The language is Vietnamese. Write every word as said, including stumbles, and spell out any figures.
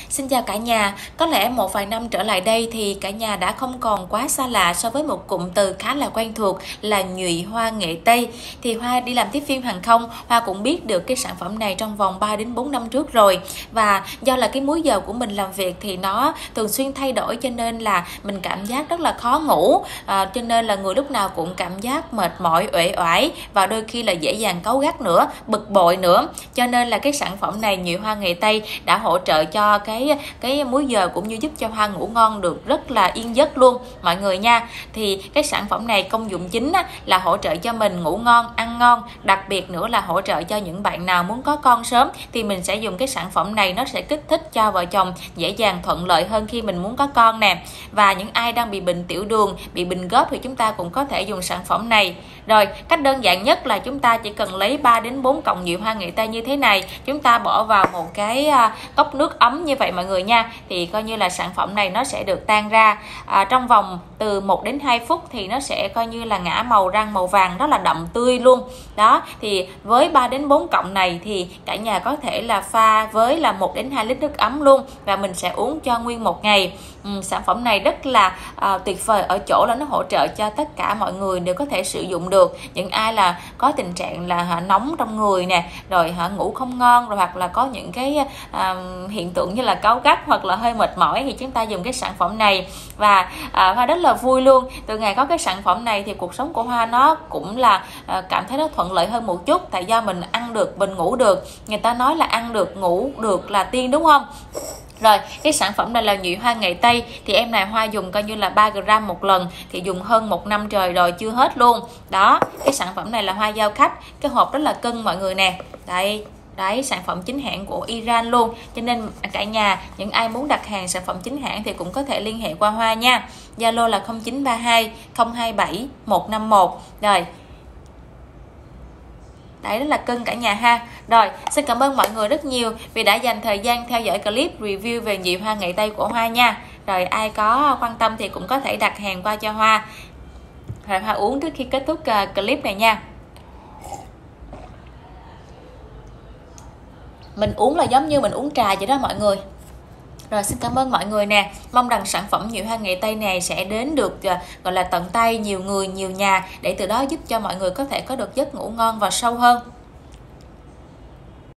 Xin chào cả nhà, có lẽ một vài năm trở lại đây thì cả nhà đã không còn quá xa lạ so với một cụm từ khá là quen thuộc là nhụy hoa nghệ Tây. Thì Hoa đi làm tiếp viên hàng không, Hoa cũng biết được cái sản phẩm này trong vòng ba đến bốn năm trước rồi. Và do là cái múi giờ của mình làm việc thì nó thường xuyên thay đổi cho nên là mình cảm giác rất là khó ngủ, à, cho nên là người lúc nào cũng cảm giác mệt mỏi, uể oải và đôi khi là dễ dàng cáu gắt nữa, bực bội nữa. Cho nên là cái sản phẩm này nhụy hoa nghệ Tây đã hỗ trợ cho cái cái múi giờ cũng như giúp cho Hoa ngủ ngon được rất là yên giấc luôn mọi người nha. Thì cái sản phẩm này công dụng chính á, là hỗ trợ cho mình ngủ ngon, ăn ngon, đặc biệt nữa là hỗ trợ cho những bạn nào muốn có con sớm thì mình sẽ dùng cái sản phẩm này, nó sẽ kích thích cho vợ chồng dễ dàng thuận lợi hơn khi mình muốn có con nè. Và những ai đang bị bệnh tiểu đường, bị bệnh gớt thì chúng ta cũng có thể dùng sản phẩm này. Rồi, cách đơn giản nhất là chúng ta chỉ cần lấy ba đến bốn cọng nhụy hoa nghệ Tây như thế này, chúng ta bỏ vào một cái cốc nước ấm như vậy mọi người nha, thì coi như là sản phẩm này nó sẽ được tan ra à, trong vòng từ một đến hai phút thì nó sẽ coi như là ngả màu răng màu vàng rất là đậm tươi luôn. Đó, thì với ba đến bốn cọng này thì cả nhà có thể là pha với là một đến hai lít nước ấm luôn và mình sẽ uống cho nguyên một ngày. Ừ, sản phẩm này rất là à, tuyệt vời ở chỗ là nó hỗ trợ cho tất cả mọi người đều có thể sử dụng được. Những ai là có tình trạng là hả, nóng trong người nè, rồi hả, ngủ không ngon, rồi hoặc là có những cái à, hiện tượng như là cáu gắt hoặc là hơi mệt mỏi thì chúng ta dùng cái sản phẩm này. Và à, Hoa rất là vui luôn, từ ngày có cái sản phẩm này thì cuộc sống của Hoa nó cũng là à, cảm thấy nó thuận lợi hơn một chút, tại do mình ăn được, mình ngủ được. Người ta nói là ăn được, ngủ được là tiên đúng không? Rồi, cái sản phẩm này là nhụy hoa nghệ Tây thì em này Hoa dùng coi như là ba gram một lần thì dùng hơn một năm trời rồi chưa hết luôn. Đó, cái sản phẩm này là Hoa giao khách, cái hộp rất là cưng mọi người nè. Đây, đấy, sản phẩm chính hãng của Iran luôn. Cho nên cả nhà, những ai muốn đặt hàng sản phẩm chính hãng thì cũng có thể liên hệ qua Hoa nha. Zalo là không chín ba hai không hai bảy một năm một. Rồi. Đấy, rất là cưng cả nhà ha. Rồi, xin cảm ơn mọi người rất nhiều vì đã dành thời gian theo dõi clip review về nhụy hoa nghệ Tây của Hoa nha. Rồi, ai có quan tâm thì cũng có thể đặt hàng qua cho Hoa. Rồi, Hoa uống trước khi kết thúc clip này nha. Mình uống là giống như mình uống trà vậy đó mọi người. Rồi, xin cảm ơn mọi người nè. Mong rằng sản phẩm nhụy hoa nghệ Tây này sẽ đến được uh, gọi là tận tay nhiều người, nhiều nhà để từ đó giúp cho mọi người có thể có được giấc ngủ ngon và sâu hơn.